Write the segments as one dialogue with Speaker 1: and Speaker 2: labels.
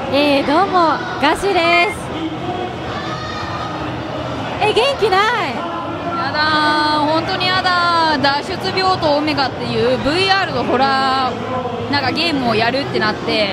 Speaker 1: どうもガシです。元気ない？
Speaker 2: やだー、本当にやだー。脱出病棟オメガっていう VR のホラーなんかゲームをやるってなって、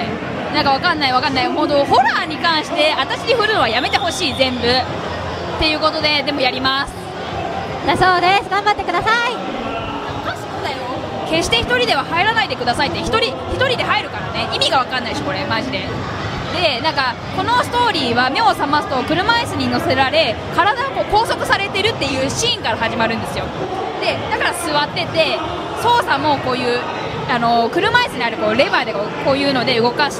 Speaker 2: なんかわかんない本当ホラーに関して私に振るのはやめてほしい、全部っていうことで。でもやります
Speaker 1: だそうです。頑張ってください。
Speaker 2: おかしくだよ、決して一人では入らないでくださいって。一人で入るからね、意味がわかんないしこれマジで。でなんかこのストーリーは目を覚ますと車椅子に乗せられ体がこう拘束されてるっていうシーンから始まるんですよ。でだから座ってて、操作もこういう車椅子にあるこうレバーでこういうので動かして、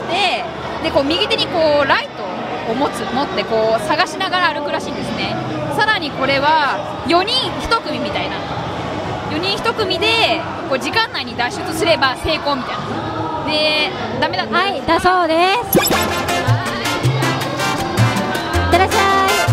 Speaker 2: でこう右手にこうライトを持ってこう探しながら歩くらしいんですね。さらにこれは4人1組みたいな、4人1組でこう時間内に脱出すれば成功みたいな。でダメだった、
Speaker 1: はいだそうです。いってらっしゃい。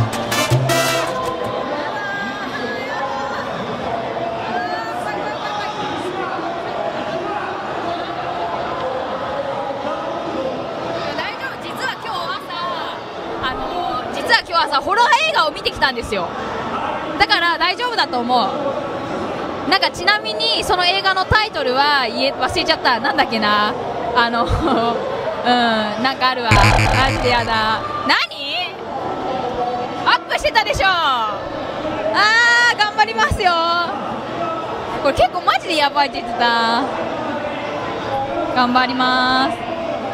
Speaker 2: 実は今日朝ホラー映画を見てきたんですよ。だから大丈夫だと思う。なんかちなみにその映画のタイトルは忘れちゃった。なんだっけな、なんかあるわ、マジでやだ。何アップしてたでしょ。頑張りますよ。これ結構マジでやばいって言ってた。頑張ります。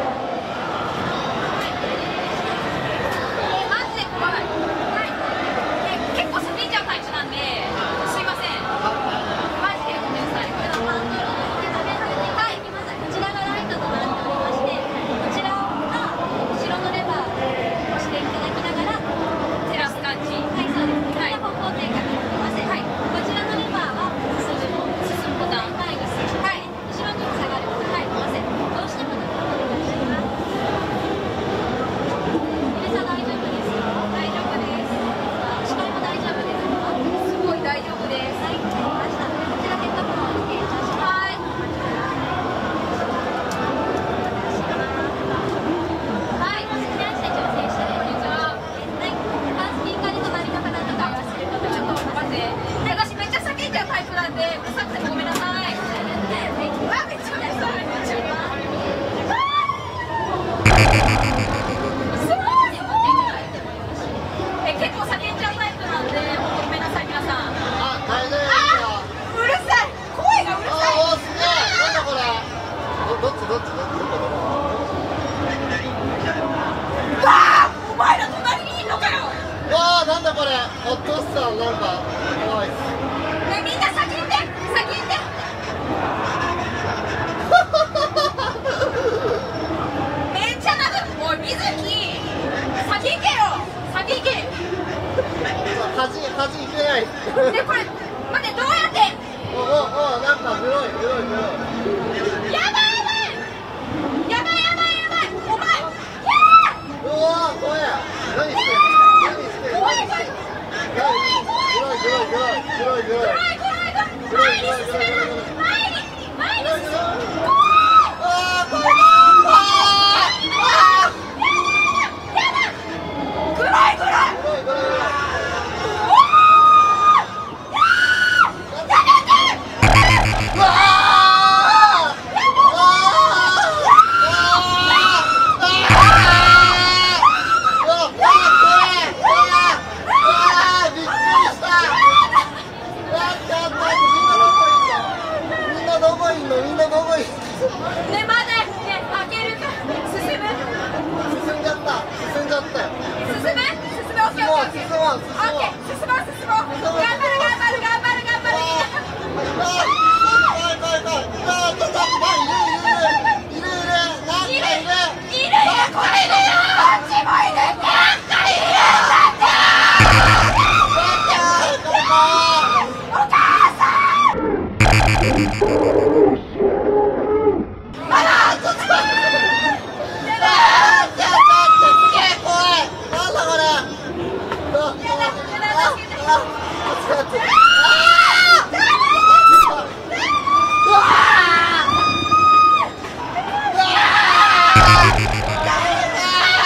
Speaker 3: お父さんなんか怖いっす。
Speaker 2: みんな先行って。めっちゃ長く、おい水木先行けよ、先行け。
Speaker 3: 端行けない。
Speaker 2: でこれ待って、どうやって。
Speaker 3: なんか黒い。
Speaker 2: やばいお前。
Speaker 3: うわー怖い。何してんの。
Speaker 2: 怖い。
Speaker 3: あ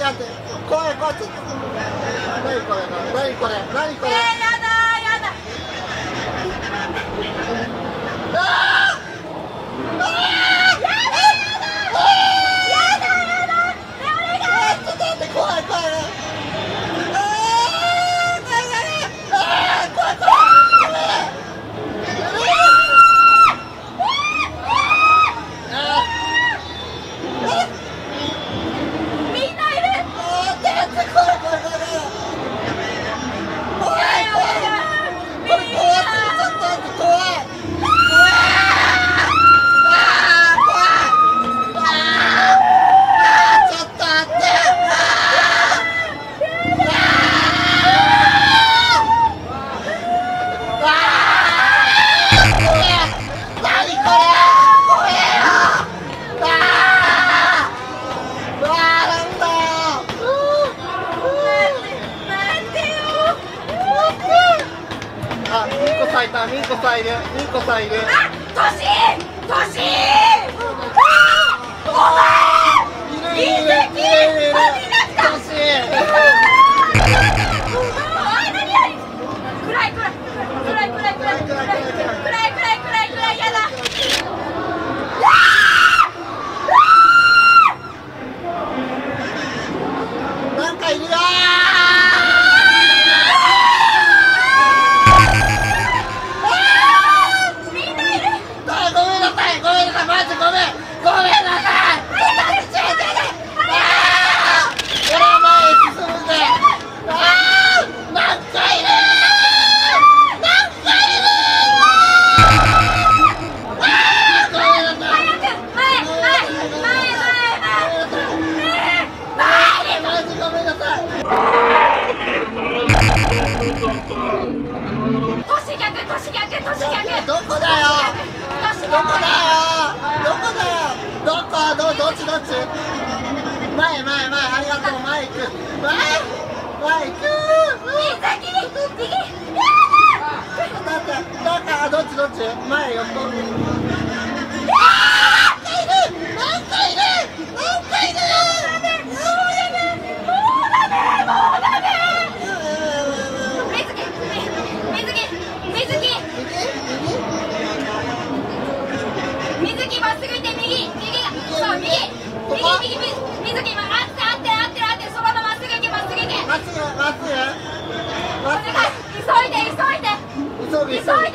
Speaker 3: 待って怖い怖いちょっと何これ何これ何これ
Speaker 2: やだやだ
Speaker 3: あーあーやだちょっと待って怖い怖い怖いミンコさんいるミンコさんいる
Speaker 2: あ、トシ
Speaker 3: いるいるいるいるいるトシ
Speaker 2: やだ
Speaker 3: なんかいるよどこだよどっち前ありがとう前行く前行くどっち前横なんかいる
Speaker 2: 水木まっすぐ行って右そう右水木今合ってるそのまままっすぐ行け
Speaker 3: まっすぐ
Speaker 2: 急いで水木合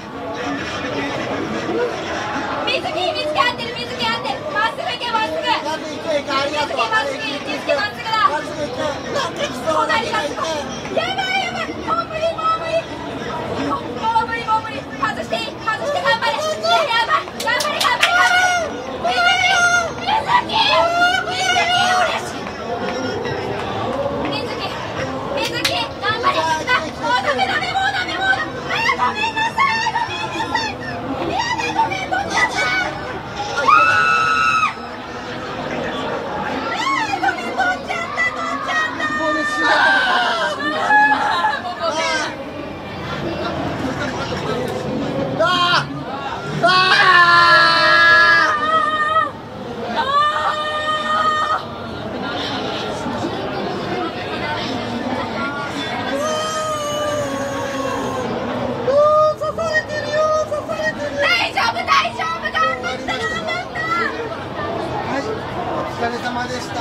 Speaker 2: ってるまっすぐ行け
Speaker 3: ありがとう
Speaker 2: まっすぐだ
Speaker 3: まっすぐ行くなんか来そうな気がして
Speaker 2: やばいもう無理外して頑張れやばい頑張れ水木頑張れもうダメごめんなさいごめん取っちゃった
Speaker 3: お疲れ様でした。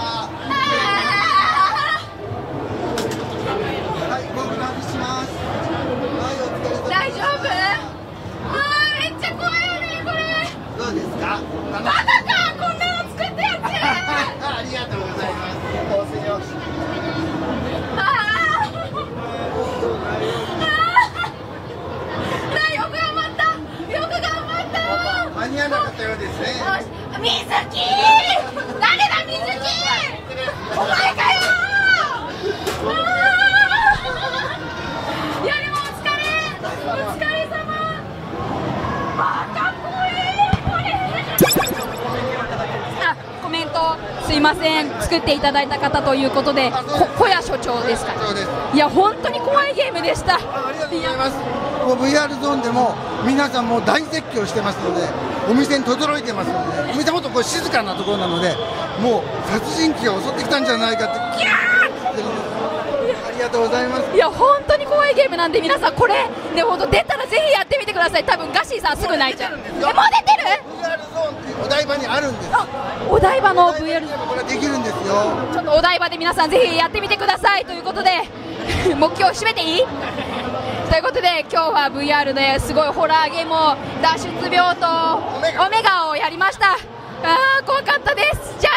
Speaker 3: はい、僕ナビします。はい、お疲れ様。
Speaker 2: 大丈夫？めっちゃ怖いよねこれ。
Speaker 3: どうですか？
Speaker 2: まさかこんなの作ったやつ。
Speaker 3: ありがとうございます。どうせよ。よく頑張った。間に合わなかったようですね。
Speaker 2: 水木！誰だ水木！ すいません、作っていただいた方ということで、小谷所長ですか。
Speaker 3: そうです。
Speaker 2: いや本当に怖いゲームでした。
Speaker 3: ありがとうございます。もう VR ゾーンでも皆さんもう大絶叫してますので、お店に轟いてますので、お店もっとこう静かなところなので、もう殺人鬼が襲ってきたんじゃないかってギャーって言ってるんです。ありがとうございます。
Speaker 2: いや本当に怖いゲームなんで、皆さんこれね、本当出たらぜひやってみてください。多分ガッシーさんすぐ泣いちゃう。もう出てる
Speaker 3: VR ゾーンってお台場にあるんです。
Speaker 2: お台場の VR
Speaker 3: これできるんですよ。
Speaker 2: ちょっとお台場で皆さんぜひやってみてくださいということで目標締めていいということで、今日は VR ですごいホラーゲームを脱出病とオメガをやりました。怖かったです。じゃあ